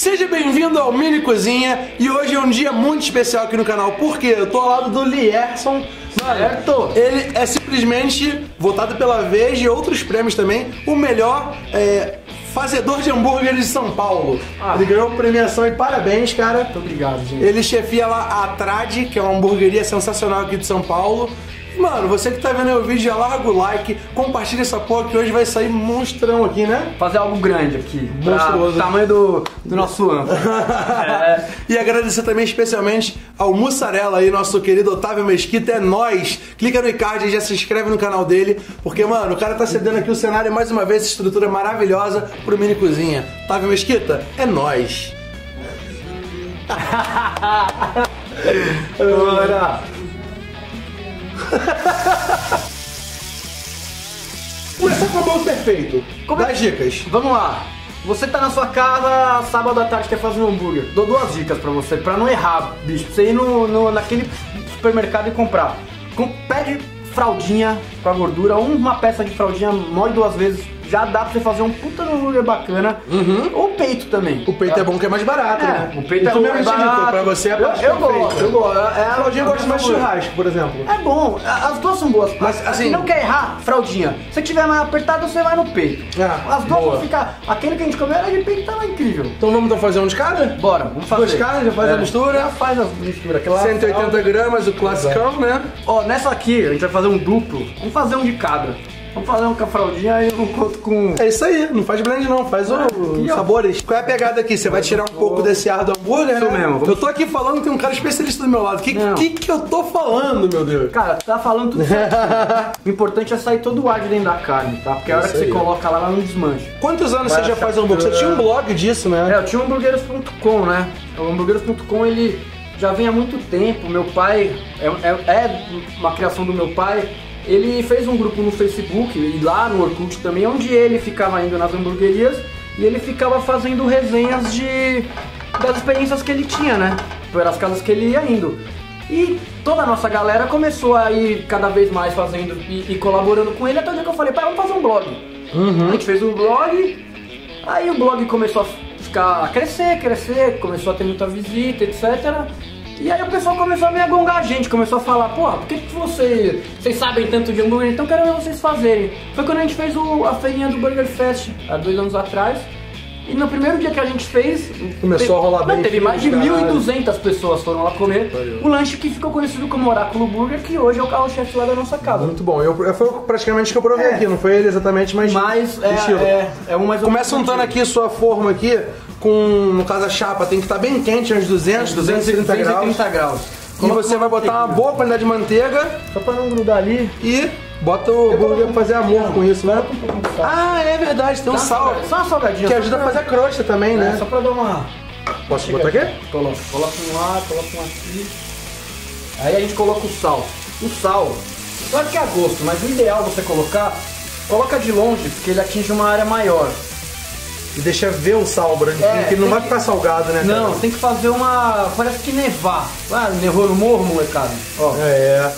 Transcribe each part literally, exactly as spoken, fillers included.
Seja bem-vindo ao Mini Cozinha. E hoje é um dia muito especial aqui no canal. Por quê? Eu tô ao lado do Lierson. Certo. Ele é simplesmente, votado pela Veja e outros prêmios também, o melhor é, fazedor de hambúrgueres de São Paulo. Ah. Ele ganhou premiação e parabéns, cara. Muito obrigado, gente. Ele chefia lá a Trad, que é uma hamburgueria sensacional aqui de São Paulo. Mano, você que tá vendo o vídeo, já larga o like, compartilha essa porra que hoje vai sair monstrão aqui, né? Fazer algo grande aqui, monstruoso. Tamanho do, do nosso amplo. É. E agradecer também especialmente ao Mussarela aí, nosso querido Otávio Mesquita, é nóis. Clica no card e já se inscreve no canal dele, porque, mano, o cara tá cedendo aqui o cenário mais uma vez, essa estrutura maravilhosa pro Mini Cozinha. Otávio Mesquita, é nóis. Bora! Começar com o bolo perfeito. Como é? Das dicas. Vamos lá. Você tá na sua casa, sábado à tarde, quer fazer um hambúrguer. Dou duas dicas pra você, pra não errar, bicho. Pra você ir no, no, naquele supermercado e comprar. Com, pede fraldinha com a gordura, uma peça de fraldinha, moe duas vezes. Já dá pra você fazer um puta hambúrguer bacana. Uhum. Ou peito também. O peito tá? é bom que é mais barato, é, né? O peito e é bom, é barato. Pra você é eu, eu gosto, eu gosto. É, a fraldinha eu gosto mais de churrasco, por exemplo. É bom, as duas são boas. Mas assim, se não quer errar, fraldinha. Se tiver mais apertado, você vai no peito. Ah, as duas boa. vão ficar. Aquele que a gente comeu era de peito, tava incrível. Então vamos então fazer um de cada? Bora, vamos fazer. Dois de cada, já faz é. a mistura. Já faz a mistura. Aquela cento e oitenta gramas, o classicão, né? Ó, nessa aqui, a gente vai fazer um duplo. Vamos fazer um de cada. Vamos fazer um com a fraldinha e um conto com... É isso aí, não faz blend não, faz ah, os sabores. Qual é a pegada aqui? Você vai tirar um pouco desse ar do hambúrguer, isso né? mesmo. Vamos... Eu tô aqui falando, tem um cara especialista do meu lado. O que, que que eu tô falando, meu Deus? Cara, tá falando tudo certo. O importante é sair todo o ar de dentro da carne, tá? Porque a hora que você coloca lá, ela não desmancha. Quantos anos vai você já faz hambúrguer? Você tinha um blog disso, né? É, eu tinha o hamburgueiros ponto com, né? O hamburgueiros ponto com, ele já vem há muito tempo. Meu pai, é, é, é uma criação do meu pai. Ele fez um grupo no Facebook e lá no Orkut também, onde ele ficava indo nas hamburguerias e ele ficava fazendo resenhas de das experiências que ele tinha, né? Pelas casas que ele ia indo. E toda a nossa galera começou a ir cada vez mais fazendo e, e colaborando com ele, até o dia que eu falei, pai, vamos fazer um blog. Uhum. A gente fez um blog, aí o blog começou a ficar a crescer, crescer, começou a ter muita visita, etcétera. E aí o pessoal começou a me agongar a gente, começou a falar, porra, por que, que você, vocês sabem tanto de hambúrguer, então quero ver vocês fazerem. Foi quando a gente fez o, a feirinha do Burger Fest, há dois anos atrás. E no primeiro dia que a gente fez... Começou teve, a rolar bem. Não, teve mais de mil e duzentas pessoas foram lá comer o lanche que ficou conhecido como Oráculo Burger, que hoje é o carro-chefe lá da nossa casa. Muito bom, eu, foi praticamente que eu provei é. aqui, não foi ele exatamente, mas... Mas é, é, é um mais ou Começa untando aqui sua forma aqui, com, no caso a chapa, tem que estar bem quente, uns duzentos, duzentos e trinta graus. E você vai botar uma boa quantidade de manteiga. Só pra não grudar ali. E bota o hambúrguer pra fazer amor com isso, né? Ah, é verdade, tem um sal. Só uma salgadinha. Que ajuda a fazer a crosta também, né? É, só pra dar uma... Posso botar aqui? Coloca. Coloca um lá, coloca um aqui. Aí a gente coloca o sal. O sal, claro que é a gosto, mas o ideal você colocar, coloca de longe, porque ele atinge uma área maior. E deixa ver o sal branquinho, é, que ele não vai ficar salgado, né? Não, cara? Tem que fazer uma... parece que nevar. Ah, nevou no morro, molecada. Ó. É.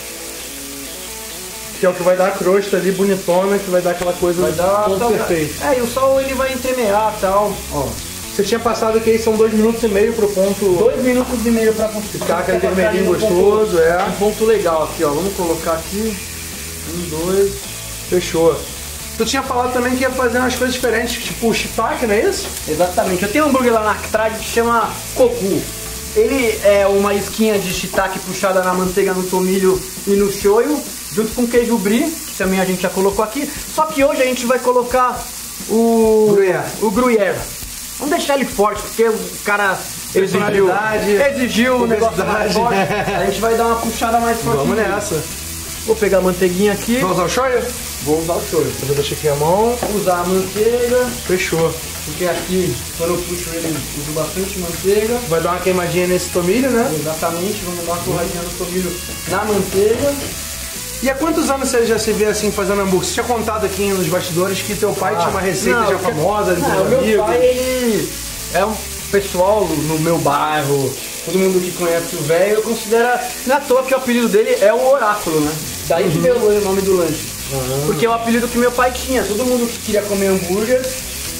Que é o que vai dar a crosta ali bonitona, que vai dar aquela coisa vai dar ponto perfeito. É, e o sal ele vai entremear e tal. Ó. Você tinha passado que aí são dois minutos e meio pro ponto... Dois minutos e meio pra ficar aquele vermelhinho gostoso, ponto, é. Um ponto legal aqui, ó. Vamos colocar aqui. Um, dois. Fechou. Tu tinha falado também que ia fazer umas coisas diferentes, tipo o shiitake, não é isso? Exatamente. Eu tenho um hambúrguer lá na Trad que chama Kogu. Ele é uma isquinha de shiitake puxada na manteiga, no tomilho e no shoyu, junto com queijo brie, que também a gente já colocou aqui. Só que hoje a gente vai colocar o gruyère. O gruyère. Vamos deixar ele forte, porque o cara exigiu, exigiu o negócio mais forte. A gente vai dar uma puxada mais forte. Vamos nessa. Vou pegar a manteiguinha aqui. Vamos usar o shoyu? Vou usar o shoyu. Eu já deixei aqui a mão. Vou usar a manteiga. Fechou. Porque aqui, quando eu puxo ele, uso bastante manteiga. Vai dar uma queimadinha nesse tomilho, né? Exatamente, vamos dar uma torradinha no tomilho na manteiga. E há quantos anos você já se vê assim fazendo hambúrguer? Você tinha contado aqui nos bastidores que teu pai ah, tinha uma receita não, já famosa, de não, teus meu amigos. pai, ele é um pessoal no meu bairro, todo mundo que conhece o velho, considera, não é à toa que o apelido dele é o Oráculo, né? Daí que veio o nome do lanche. Uhum. Porque é o apelido que meu pai tinha, todo mundo que queria comer hambúrguer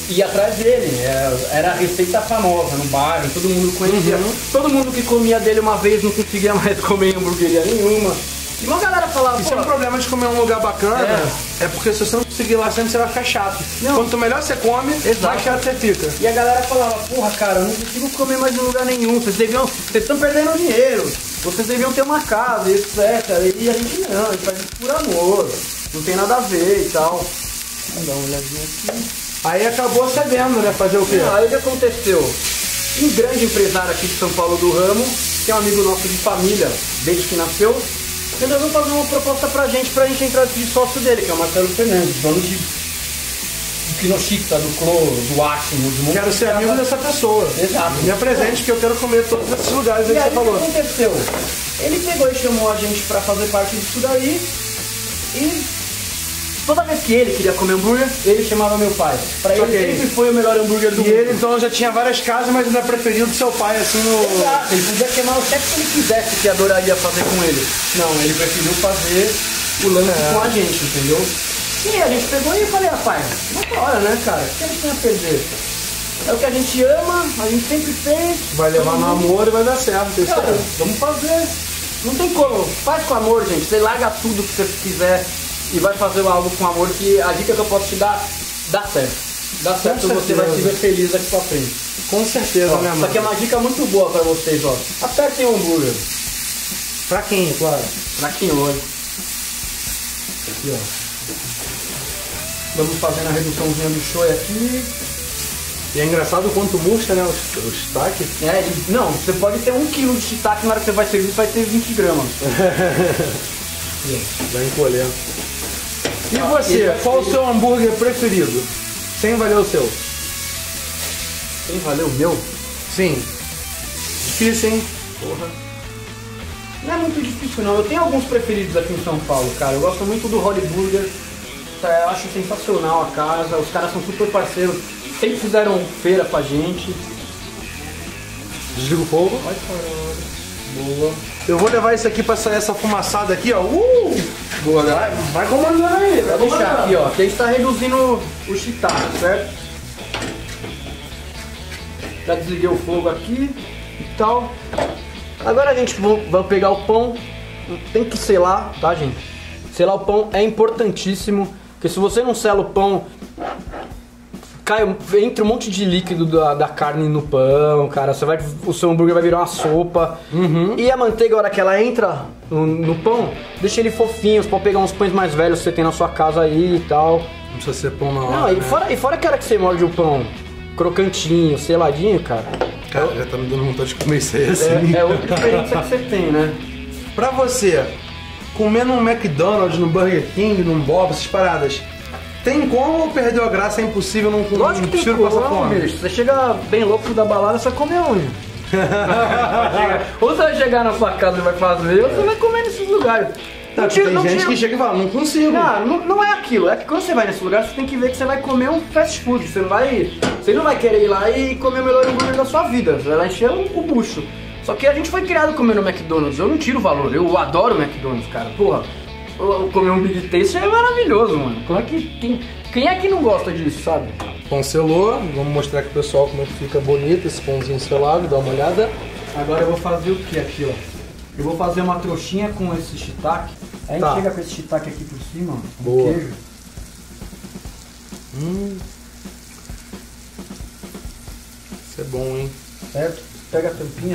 ia atrás dele, era, era a receita famosa no bairro, todo mundo conhecia. Uhum. Todo mundo que comia dele uma vez não conseguia mais comer em hamburgueria nenhuma. E uma galera falava, isso é um problema de comer em um lugar bacana, é. é porque se você não conseguir lá sempre, você vai ficar chato. Não. Quanto melhor você come, exato, mais chato você fica. E a galera falava, porra, cara, eu não consigo comer mais em lugar nenhum, vocês deviam, vocês estão perdendo dinheiro, vocês deviam ter uma casa, etcétera. E a gente não, a gente faz isso por amor, não tem nada a ver e tal. Vamos dar uma olhadinha aqui. Aí acabou cedendo, né? Fazer o quê? Não, aí o que aconteceu? Um grande empresário aqui de São Paulo do ramo, que é um amigo nosso de família, desde que nasceu, resolveu fazer uma proposta pra gente, pra gente entrar de sócio dele, que é o Marcelo Fernandes, dono de do Kinoshita, do Clô, do Acme, do mundo. Quero ser amigo dessa pessoa. Exato. Me apresente que eu quero comer todos esses lugares aí que você falou. O que aconteceu? Ele pegou e chamou a gente pra fazer parte disso daí e toda vez que ele queria comer hambúrguer, ele chamava meu pai. Pra ele okay. sempre foi o melhor hambúrguer do e mundo. E ele então já tinha várias casas, mas ainda preferiu do seu pai, assim, no... Exato, ele podia chamar o chefe que ele quisesse, que adoraria fazer com ele. Não, ele preferiu fazer o lance é. com a gente, entendeu? E a gente pegou e eu falei, rapaz, não hora, né, cara? O que a gente tem a perder? É o que a gente ama, a gente sempre fez. Vai levar no amor e vai dar certo. Cara, vamos fazer. Não tem como. Faz com amor, gente. Você larga tudo que você quiser e vai fazer algo com amor, que a dica que eu posso te dar, dá certo. Dá certo, você vai se ver feliz daqui pra frente. Com certeza, ó, né, mano? Isso aqui é uma dica muito boa pra vocês, ó. Apertem o hambúrguer. Fraquinho, claro. Fraquinho hoje. Aqui, ó. Vamos fazendo a reduçãozinha do shoyu aqui. E é engraçado o quanto murcha, né, o, o shiitake. É, e, não, você pode ter um quilo de shiitake, na hora que você vai servir, vai ter vinte gramas. Vai encolhendo. E você, ah, qual o seu hambúrguer preferido? Sem valer o seu. Sem valer o meu? Sim. Difícil, hein? Porra. Não é muito difícil não, eu tenho alguns preferidos aqui em São Paulo, cara. Eu gosto muito do Holy Burger, eu acho sensacional a casa, os caras são super parceiros, sempre fizeram feira com a gente. Desliga o fogo. Vai fora. Boa. Eu vou levar isso aqui pra sair essa fumaçada aqui, ó. Uh! Boa, galera. Vai comandando aí, vai deixar aqui, ó. Que a gente tá reduzindo o shiitake, certo? Já desliguei o fogo aqui e tal. Agora a gente vai pegar o pão. Tem que selar, tá, gente? Selar o pão é importantíssimo, porque se você não sela o pão, cai, entra um monte de líquido da, da carne no pão, cara. Você vai, o seu hambúrguer vai virar uma sopa. Uhum. E a manteiga, a hora que ela entra no, no pão, deixa ele fofinho. Você pode pegar uns pães mais velhos que você tem na sua casa aí e tal. Não precisa ser pão na hora, não, e, né? fora, e fora que a hora que você morde o pão crocantinho, seladinho, cara. Cara, já tá me dando vontade de comer isso aí assim. É, é outra experiência que você tem, né? Pra você, comer num McDonald's, num Burger King, num Bob, essas paradas, tem como ou perdeu a graça? É impossível, não comer? Lógico que tem como, fome. Bicho. Você chega bem louco da balada, você vai comer onde? Ou você vai chegar na sua casa e vai fazer, ou você vai comer nesses lugares. Não, tem não gente tira... que chega e fala, não consigo. Não, não, não é aquilo, é que quando você vai nesse lugar, você tem que ver que você vai comer um fast food. Você não vai, você não vai querer ir lá e comer o melhor hambúrguer da sua vida. Você vai lá encher o, o bucho. Só que a gente foi criado comendo McDonald's, eu não tiro o valor, eu adoro o McDonald's, cara. Porra, comer um Big Taste é maravilhoso, mano. Como é que, quem, quem é que não gosta disso, sabe? Pão selou, vamos mostrar aqui pro pessoal como é que fica bonito esse pãozinho selado, dá uma olhada. Agora eu vou fazer o que aqui, ó? Eu vou fazer uma trouxinha com esse shiitake. Aí tá. A gente chega com esse shiitake aqui por cima, ó, com queijo. Hum. Isso é bom, hein? Certo? Pega a tampinha.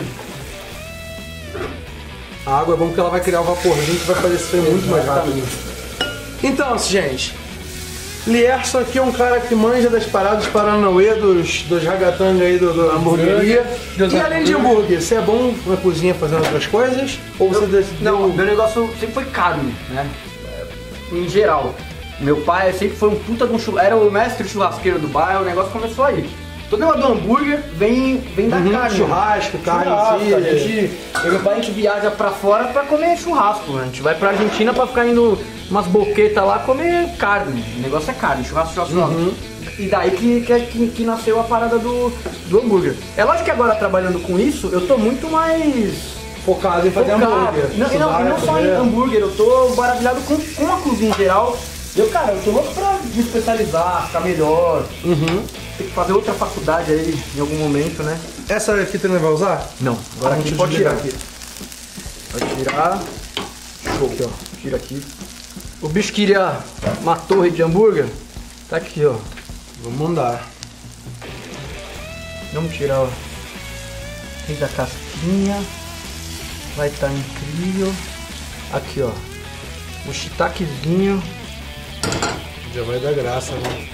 A água é bom porque ela vai criar o vaporzinho que vai fazer isso muito mais rápido. Então, gente, Lierson aqui é um cara que manja das paradas dos Paranauê, dos, dos ragatanga aí do, do hamburgueria. E além de hambúrguer, você é bom na cozinha fazendo outras coisas? Ou você eu, decidiu... Não, meu negócio sempre foi carne, né? Em geral. Meu pai sempre foi um puta de um churrasqueiro, era o mestre churrasqueiro do bairro, o negócio começou aí. Todo negócio do hambúrguer vem, vem da uhum, carne. Churrasco, carne, churrasco, sim. A gente, eu e meu pai, a gente viaja pra fora pra comer churrasco. A gente vai pra Argentina pra ficar indo umas boquetas lá comer carne. O negócio é carne, churrasco, churrasco, uhum. E daí que, que, que nasceu a parada do, do hambúrguer. É lógico que agora, trabalhando com isso, eu tô muito mais... Focado em fazer focado. hambúrguer. Não, e não, e não só em hambúrguer, eu tô maravilhado com, com a cozinha em geral. Eu, cara, eu tô louco pra me especializar, ficar melhor. Uhum. ter que fazer outra faculdade aí em algum momento, né? Essa aqui tu não vai usar? Não, agora Vamos aqui pode tirar. desligar aqui. Pode tirar. Show. Aqui, ó. Tira aqui. O bicho queria uma torre de hambúrguer. Tá aqui, ó. Vamos mandar. Vamos tirar, ó. Fez a casquinha. Vai estar incrível. Aqui, ó. O shiitakezinho. Já vai dar graça, né?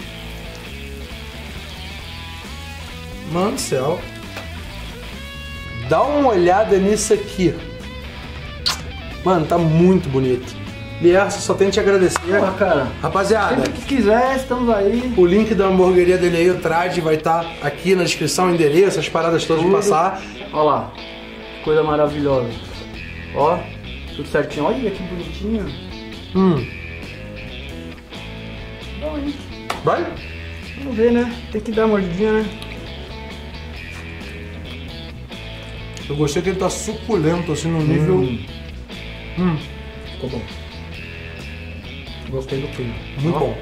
Mano do céu. Dá uma olhada nisso aqui. Mano, tá muito bonito. Lierson, só tenho que te agradecer. Pô, cara. Rapaziada, Sempre que quiser, estamos aí. o link da hamburgueria dele aí, o Trad, vai estar aqui na descrição, o endereço, as paradas todas de Tudo. passar. Olha lá. Coisa maravilhosa. Ó. Tudo certinho. Olha que bonitinho. Hum. Bom, hein? Vai? Vamos ver, né? Tem que dar uma mordidinha, né? Eu gostei que ele tá suculento, assim, no nível... Hum. Hum. Ficou bom. Gostei do filme. Muito Ó. bom.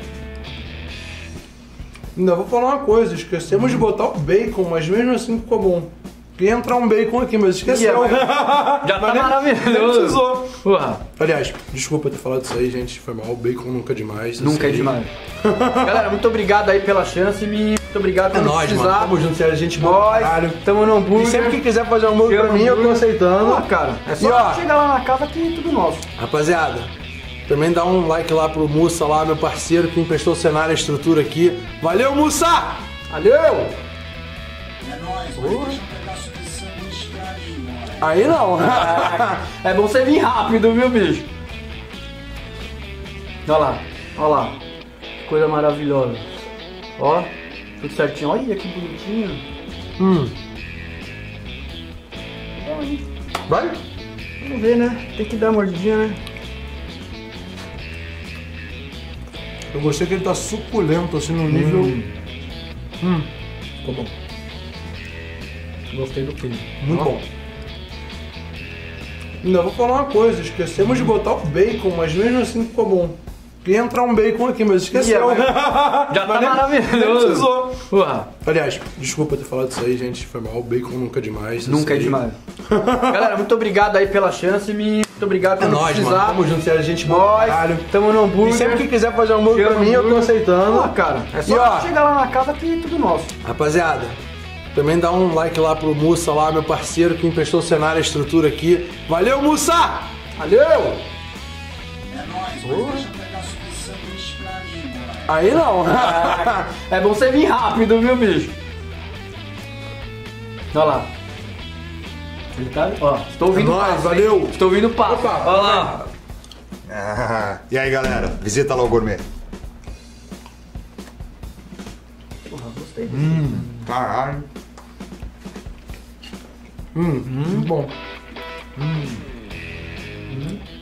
Ainda vou falar uma coisa, esquecemos de botar o bacon, mas mesmo assim ficou bom. Ia entrar um bacon aqui, mas esqueceu. Ia, mas- Já tá nem- maravilhoso. nem precisou. Ué, Aliás, desculpa ter falado isso aí, gente. Foi mal. O bacon nunca é demais. nunca é assim. demais. Galera, muito obrigado aí pela chance, me muito obrigado É por nóis, mano. precisar. Tamo junto, a gente boa pra Nós, caralho. tamo no hambúrguer. E sempre que quiser fazer um hambúrguer pra mim, eu tô hambúrguer. aceitando. Ah, cara, é só E, ó, chegar lá na casa que é tudo nosso. rapaziada, também dá um like lá pro Mussa lá, meu parceiro, que emprestou o cenário e a estrutura aqui. Valeu, Mussa! Valeu! É nóis, mas deixa um pedaço de sanduíche pra mim, mano. Aí não. É bom você vir rápido, viu, bicho? Olha lá, olha lá. Que coisa maravilhosa. Ó, tudo certinho. Olha que bonitinho. hum. Bom, hein? Vai? Vamos ver, né? Tem que dar uma mordidinha, né? Eu gostei que ele tá suculento, assim, no nível... Hum. Hum. Ficou bom. Gostei do filme. Muito Ó. bom. Ainda vou falar uma coisa, esquecemos de botar o bacon, mas mesmo assim ficou bom. Ia entrar um bacon aqui, mas esqueceu. Ia, mas- Já tá nem- maravilhoso. nem precisou. Ué, Aliás, desculpa ter falado isso aí, gente. Foi mal. O bacon nunca é demais. nunca é assim. demais. Galera, muito obrigado aí pela chance, me muito obrigado É por nóis, precisar. mano. Tamo junto, a gente boa pra Nós, caralho. tamo no hambúrguer. E sempre que quiser fazer um hambúrguer pra Chama mim, eu tô hambúrguer. aceitando. Ah, cara, é só E, ó, chegar lá na casa que é tudo nosso. rapaziada, também dá um like lá pro Mussa lá, meu parceiro, que emprestou o cenário e a estrutura aqui. Valeu, Mussa! Valeu! É nóis, mas deixa um pedaço de sanduíche pra mim, mano. Aí não. É bom você vir rápido, viu, bicho? Olha lá. Ele tá... Ó, estou ouvindo É nóis, passo, hein? valeu. Estou ouvindo passo. Opa, Olha lá. Ah, e aí, galera? Visita lá o gourmet. Porra, gostei. Caralho. Hum, muito bom. Hum.